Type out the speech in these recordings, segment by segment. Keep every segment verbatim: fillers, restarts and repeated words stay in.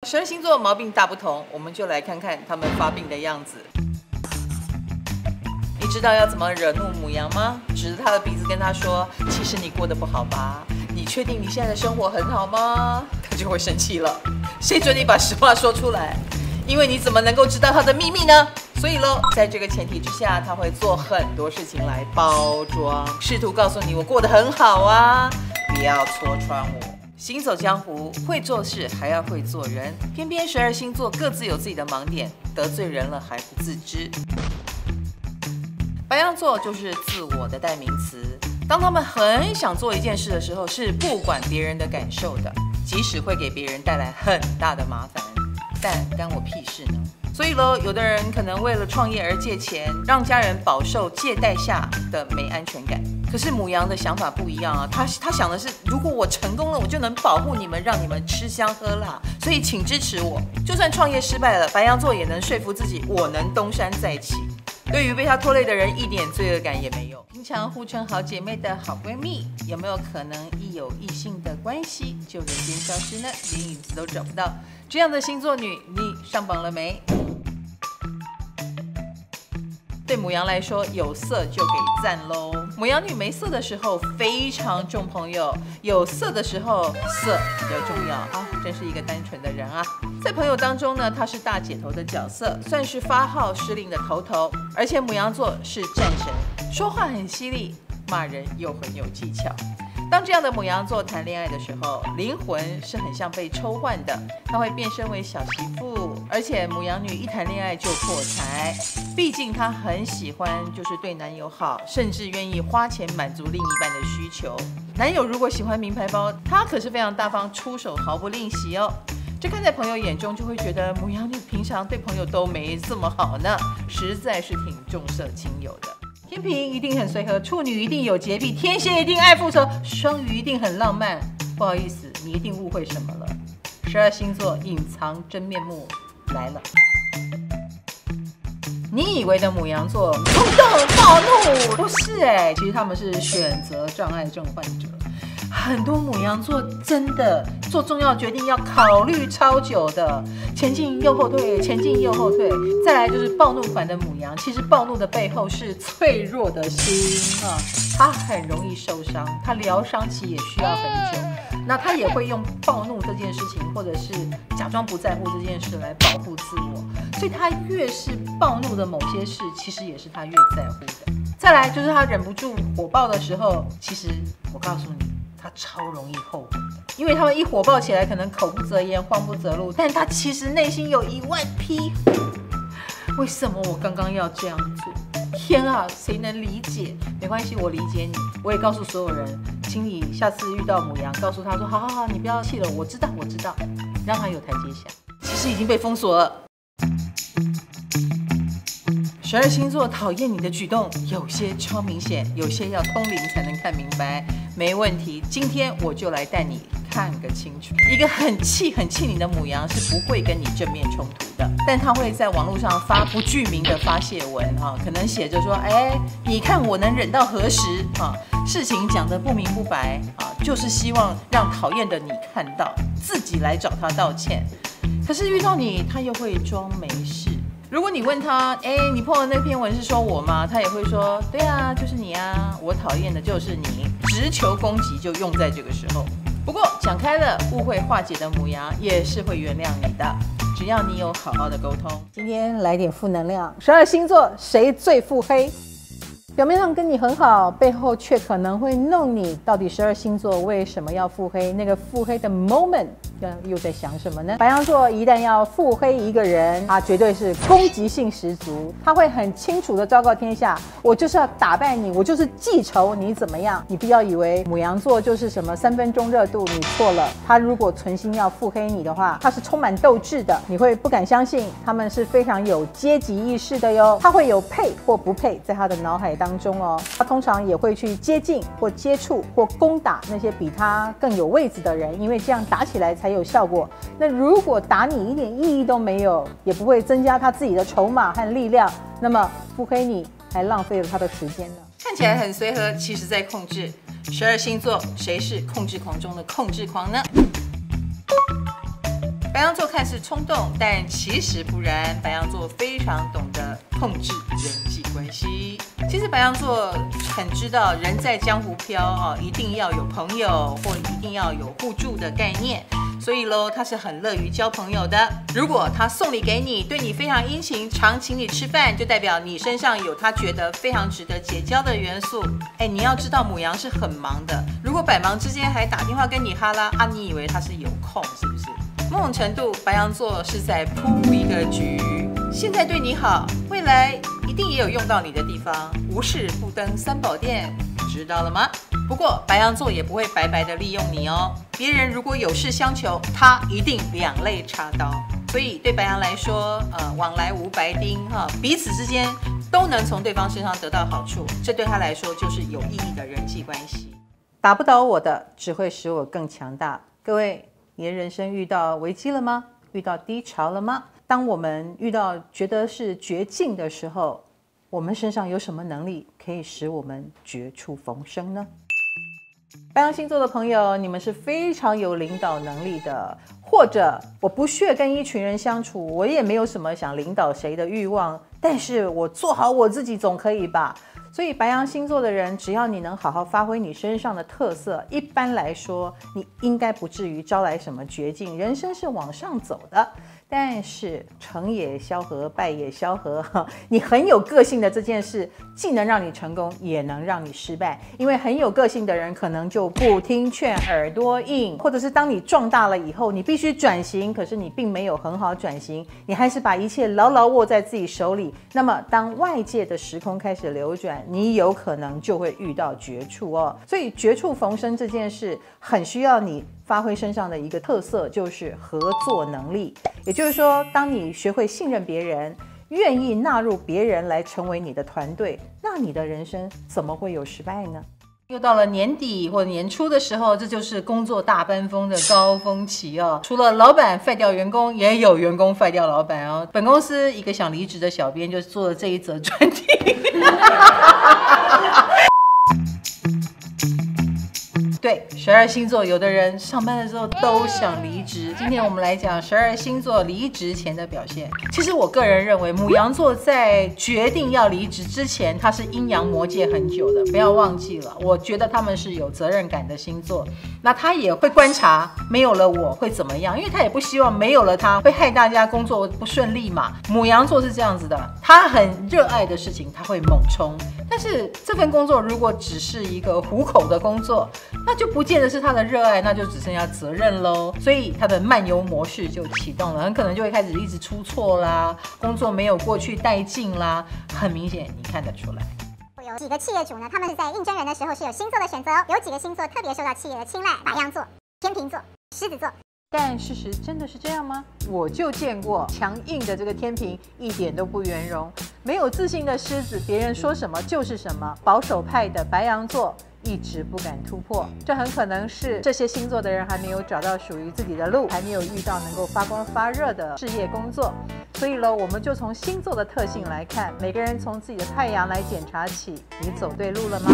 十二星座毛病大不同，我们就来看看他们发病的样子。你知道要怎么惹怒牡羊吗？指着他的鼻子跟他说：“其实你过得不好吧？你确定你现在的生活很好吗？”他就会生气了。谁准你把实话说出来？因为你怎么能够知道他的秘密呢？所以喽，在这个前提之下，他会做很多事情来包装，试图告诉你我过得很好啊，不要戳穿我。行走江湖，会做事还要会做人，偏偏十二星座各自有自己的盲点，得罪人了还不自知。白羊座就是自我的代名词，当他们很想做一件事的时候，是不管别人的感受的，即使会给别人带来很大的麻烦，但干我屁事呢？所以咯，有的人可能为了创业而借钱，让家人饱受借贷下的没安全感。可是牡羊的想法不一样啊，他他想的是，如果我成功了，我就能保护你们，让你们吃香喝辣，所以请支持我。就算创业失败了，白羊座也能说服自己，我能东山再起。对于被他拖累的人，一点罪恶感也没有。平常互称好姐妹的好闺蜜，有没有可能一有异性的关系就人间消失呢？连影子都找不到。这样的星座女，你上榜了没？对牡羊来说，有色就给赞喽。牡羊女没色的时候非常重朋友，有色的时候色比较重要啊，真是一个单纯的人啊。在朋友当中呢，她是大姐头的角色，算是发号施令的头头。而且牡羊座是战神，说话很犀利，骂人又很有技巧。当这样的牡羊座谈恋爱的时候，灵魂是很像被抽换的，她会变身为小媳妇，而且牡羊女一谈恋爱就破财，毕竟她很喜欢就是对男友好，甚至愿意花钱满足另一半的需求。男友如果喜欢名牌包，她可是非常大方，出手毫不吝惜哦。这看在朋友眼中，就会觉得牡羊女平常对朋友都没这么好呢，实在是挺重色轻友的。天秤一定很随和，处女一定有洁癖，天蝎一定爱复仇，双鱼一定很浪漫。不好意思，你一定误会什么了。十二星座隐藏真面目来了。你以为的牡羊座冲动暴怒，不是哎、欸，其实他们是选择障碍症患者。很多牡羊座真的做重要决定要考虑超久的，前进又后退，前进又后退。再来就是暴怒款的牡羊，其实暴怒的背后是脆弱的心啊，他很容易受伤，他疗伤期也需要很久。那他也会用暴怒这件事情，或者是假装不在乎这件事来保护自我，所以他越是暴怒的某些事，其实也是他越在乎的。再来就是他忍不住火爆的时候，其实我告诉你，他超容易后悔的，因为他们一火爆起来，可能口不择言，慌不择路，但他其实内心有一万匹。为什么我刚刚要这样做？天啊，谁能理解？没关系，我理解你。我也告诉所有人，请你下次遇到牡羊，告诉他说：好好好，你不要气了，我知道，我知道，让他有台阶下。其实已经被封锁了。十二星座讨厌你的举动，有些超明显，有些要通灵才能看明白。没问题，今天我就来带你看个清楚。一个很气很气你的牡羊是不会跟你正面冲突的，但他会在网络上发不具名的发泄文哈，可能写着说：哎，你看我能忍到何时啊？事情讲得不明不白啊，就是希望让讨厌的你看到，自己来找他道歉。可是遇到你，他又会装没事。如果你问他，哎，你碰的那篇文是说我吗？他也会说，对啊，就是你啊，我讨厌的就是你。直球攻击就用在这个时候。不过讲开了，误会化解的牡羊也是会原谅你的，只要你有好好的沟通。今天来点负能量，十二星座谁最腹黑？表面上跟你很好，背后却可能会弄你。到底十二星座为什么要腹黑？那个腹黑的 moment 又在想什么呢？白羊座一旦要腹黑一个人，他绝对是攻击性十足，他会很清楚的昭告天下，我就是要打败你，我就是记仇你怎么样？你不要以为牡羊座就是什么三分钟热度，你错了。他如果存心要腹黑你的话，他是充满斗志的，你会不敢相信他们是非常有阶级意识的哟。他会有配或不配在他的脑海当中哦，他通常也会去接近或接触或攻打那些比他更有位置的人，因为这样打起来才有效果。那如果打你一点意义都没有，也不会增加他自己的筹码和力量，那么腹黑你还浪费了他的时间呢。看起来很随和，其实在控制。十二星座谁是控制狂中的控制狂呢？白白羊座看似冲动，但其实不然。白羊座非常懂得控制人际关系。其实白羊座很知道人在江湖飘啊，一定要有朋友，或一定要有互助的概念。所以喽，他是很乐于交朋友的。如果他送礼给你，对你非常殷勤，常请你吃饭，就代表你身上有他觉得非常值得结交的元素。哎，你要知道牡羊是很忙的，如果百忙之间还打电话跟你哈拉啊，你以为他是有空是不是？某种程度，白羊座是在铺一个局，现在对你好，未来一定也有用到你的地方。无事不登三宝殿，知道了吗？不过白羊座也不会白白的利用你哦，别人如果有事相求，他一定两肋插刀。所以对白羊来说，呃，往来无白丁哈，彼此之间都能从对方身上得到好处，这对他来说就是有意义的人际关系。打不倒我的，只会使我更强大。各位，你的人生遇到危机了吗？遇到低潮了吗？当我们遇到觉得是绝境的时候，我们身上有什么能力可以使我们绝处逢生呢？白羊星座的朋友，你们是非常有领导能力的，或者我不屑跟一群人相处，我也没有什么想领导谁的欲望，但是我做好我自己总可以吧？所以白羊星座的人，只要你能好好发挥你身上的特色，一般来说，你应该不至于招来什么绝境，人生是往上走的。但是成也萧何，败也萧何，你很有个性的这件事，既能让你成功，也能让你失败。因为很有个性的人，可能就不听劝，耳朵硬，或者是当你壮大了以后，你必须转型，可是你并没有很好转型，你还是把一切牢牢握在自己手里。那么当外界的时空开始流转，你有可能就会遇到绝处哦。所以绝处逢生这件事，很需要你发挥身上的一个特色，就是合作能力。也就是说，当你学会信任别人，愿意纳入别人来成为你的团队，那你的人生怎么会有失败呢？又到了年底或年初的时候，这就是工作大奔风的高峰期哦。除了老板废掉员工，也有员工废掉老板哦。本公司一个想离职的小编就做了这一则专题。对，十二星座有的人上班的时候都想离职。今天我们来讲十二星座离职前的表现。其实我个人认为，牡羊座在决定要离职之前，他是阴阳魔界很久的，不要忘记了。我觉得他们是有责任感的星座。那他也会观察，没有了我会怎么样，因为他也不希望没有了他会害大家工作不顺利嘛。牡羊座是这样子的，他很热爱的事情他会猛冲，但是这份工作如果只是一个糊口的工作，那就不见得是他的热爱，那就只剩下责任喽。所以他的慢游模式就启动了，很可能就会开始一直出错啦，工作没有过去带劲啦，很明显你看得出来。 有几个企业主呢，他们是在应征人的时候是有星座的选择哦，有几个星座特别受到企业的青睐，白羊座、天秤座、狮子座。 但事实真的是这样吗？我就见过强硬的这个天秤一点都不圆融，没有自信的狮子，别人说什么就是什么，保守派的白羊座一直不敢突破，这很可能是这些星座的人还没有找到属于自己的路，还没有遇到能够发光发热的事业工作。所以呢，我们就从星座的特性来看，每个人从自己的太阳来检查起，你走对路了吗？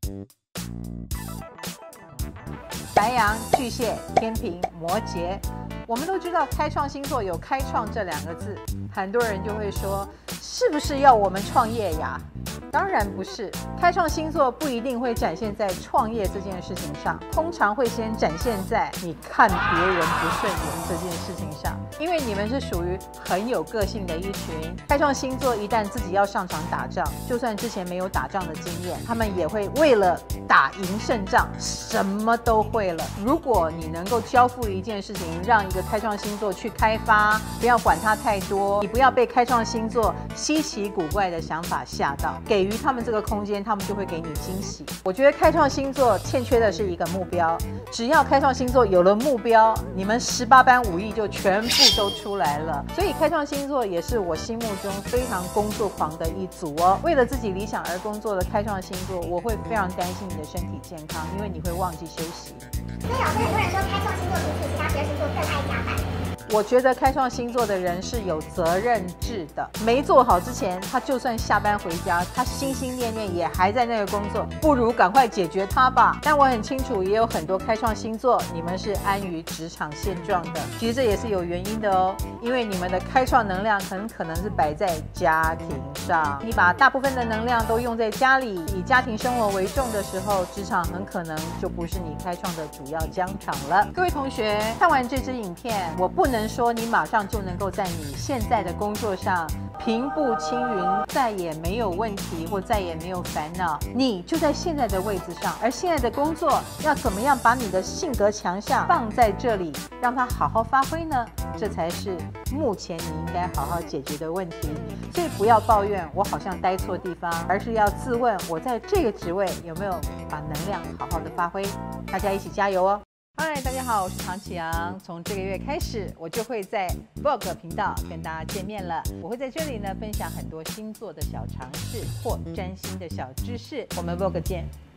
白羊、巨蟹、天秤、摩羯，我们都知道开创星座有开创这两个字，很多人就会说，是不是要我们创业呀？当然不是，开创星座不一定会展现在创业这件事情上，通常会先展现在你看别人不顺眼这件事情上，因为你们是属于很有个性的一群。开创星座一旦自己要上场打仗，就算之前没有打仗的经验，他们也会为了打赢胜仗，什么都会了。如果你能够交付一件事情，让一个开创星座去开发，不要管它太多，你不要被开创星座稀奇古怪的想法吓到，给予他们这个空间，他们就会给你惊喜。我觉得开创星座欠缺的是一个目标，只要开创星座有了目标，你们十八般武艺就全部都出来了。所以开创星座也是我心目中非常工作狂的一组哦。为了自己理想而工作的开创星座，我会非常担心你的身体健康，因为你会忘记休息。 所以老师，很多人说开创星座比起其他十二星座更爱加班。 我觉得开创星座的人是有责任制的，没做好之前，他就算下班回家，他心心念念也还在那个工作，不如赶快解决它吧。但我很清楚，也有很多开创星座，你们是安于职场现状的，其实这也是有原因的哦，因为你们的开创能量很可能是摆在家庭上，你把大部分的能量都用在家里，以家庭生活为重的时候，职场很可能就不是你开创的主要疆场了。各位同学，看完这支影片，我不能说你马上就能够在你现在的工作上平步青云，再也没有问题或再也没有烦恼，你就在现在的位置上，而现在的工作要怎么样把你的性格强项放在这里，让它好好发挥呢？这才是目前你应该好好解决的问题。所以不要抱怨我好像待错地方，而是要自问我在这个职位有没有把能量好好的发挥。大家一起加油哦！嗨，大家好，我是唐启阳。从这个月开始，我就会在 Vogue 频道跟大家见面了。我会在这里呢分享很多星座的小常识或占星的小知识。我们 Vogue 见。